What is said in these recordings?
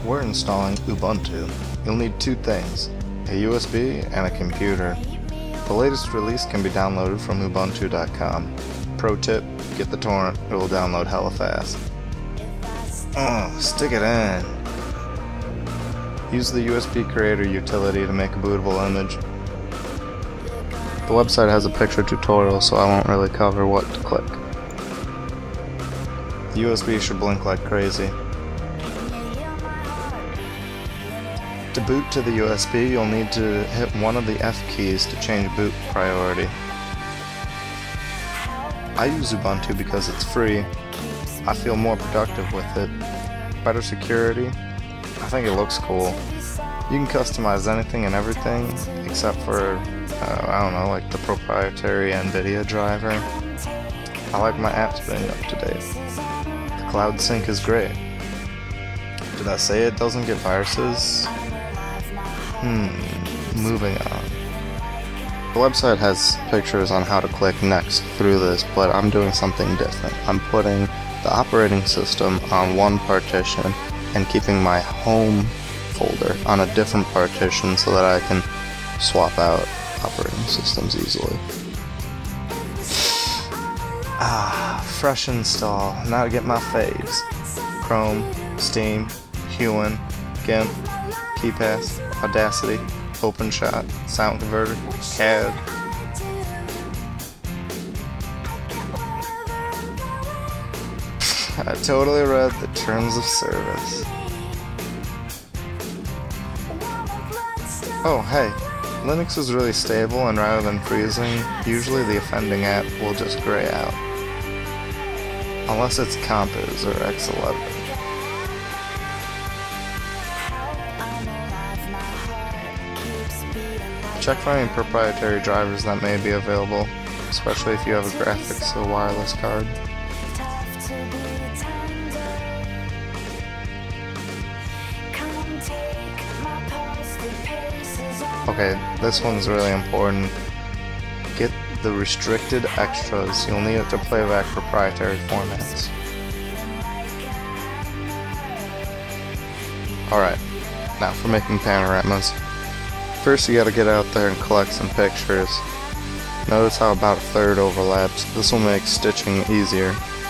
We're installing Ubuntu. You'll need two things, a USB and a computer. The latest release can be downloaded from Ubuntu.com. Pro tip, get the torrent, it will download hella fast. Stick it in. Use the USB creator utility to make a bootable image. The website has a picture tutorial, so I won't really cover what to click. The USB should blink like crazy. To boot to the USB, you'll need to hit one of the F keys to change boot priority. I use Ubuntu because it's free. I feel more productive with it. Better security. I think it looks cool. You can customize anything and everything except for, I don't know, like the proprietary NVIDIA driver. I like my apps being up to date. The cloud sync is great. Did I say it doesn't get viruses? Moving on. The website has pictures on how to click next through this, but I'm doing something different. I'm putting the operating system on one partition and keeping my home folder on a different partition so that I can swap out operating systems easily. Fresh install. Now to get my faves. Chrome, Steam, Huin, GIMP, KeyPass, Audacity, OpenShot, Sound Converter, CAD. I totally read the terms of service. Oh hey, Linux is really stable, and rather than freezing, usually the offending app will just gray out. Unless it's Compiz or X11. Check for any proprietary drivers that may be available, especially if you have a graphics or wireless card. Okay, this one's really important. Get the restricted extras. You'll need it to playback proprietary formats. Alright, now for making panoramas. First you gotta get out there and collect some pictures. Notice how about a third overlaps. This will make stitching easier.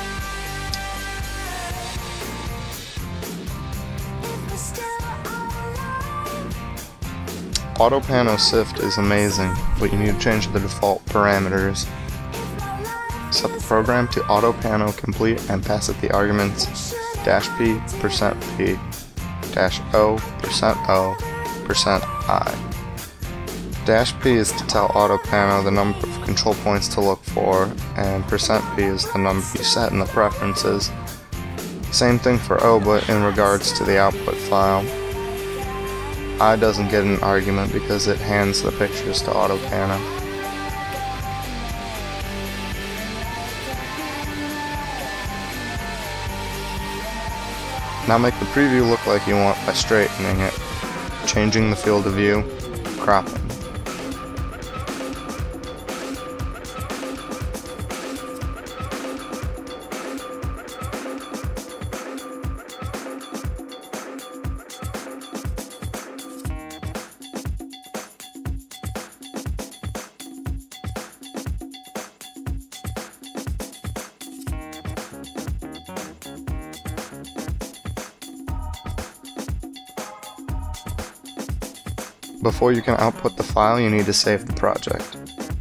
Auto Pano Sift is amazing, but you need to change the default parameters. Set the program to Auto Pano Complete and pass it the arguments -p, %p, -o, %o, %i. -p is to tell AutoPano the number of control points to look for, and %p is the number you set in the preferences. Same thing for O, but in regards to the output file. I doesn't get an argument because it hands the pictures to AutoPano. Now make the preview look like you want by straightening it, changing the field of view, cropping. Before you can output the file, you need to save the project.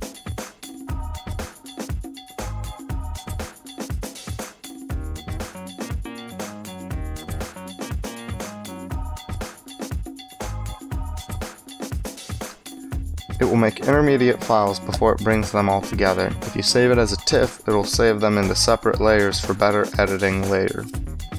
It will make intermediate files before it brings them all together. If you save it as a TIFF, it will save them into separate layers for better editing later.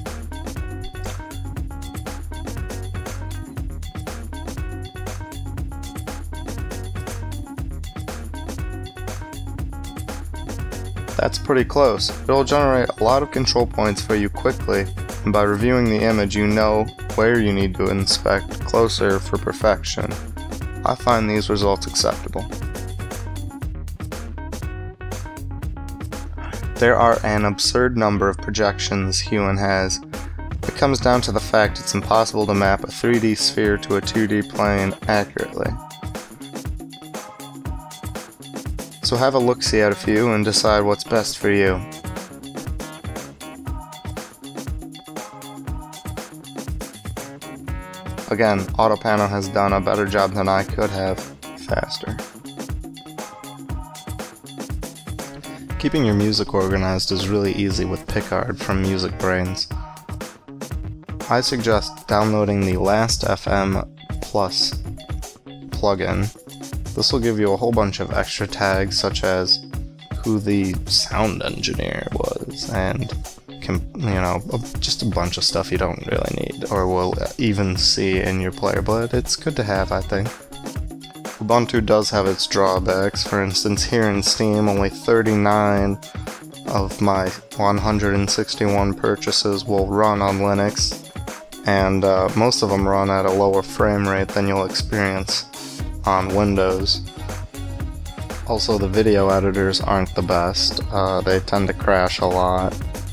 That's pretty close. It'll generate a lot of control points for you quickly, and by reviewing the image you know where you need to inspect closer for perfection. I find these results acceptable. There are an absurd number of projections Huin has. It comes down to the fact it's impossible to map a 3D sphere to a 2D plane accurately. So have a look-see at a few and decide what's best for you. Again, AutoPano has done a better job than I could have, faster. Keeping your music organized is really easy with Picard from MusicBrainz. I suggest downloading the Last.fm Plus plugin. This will give you a whole bunch of extra tags such as who the sound engineer was and just a bunch of stuff you don't really need or will even see in your player, but it's good to have, I think. Ubuntu does have its drawbacks. For instance, here in Steam, only 39 of my 161 purchases will run on Linux, and most of them run at a lower frame rate than you'll experience on Windows. Also, the video editors aren't the best. They tend to crash a lot.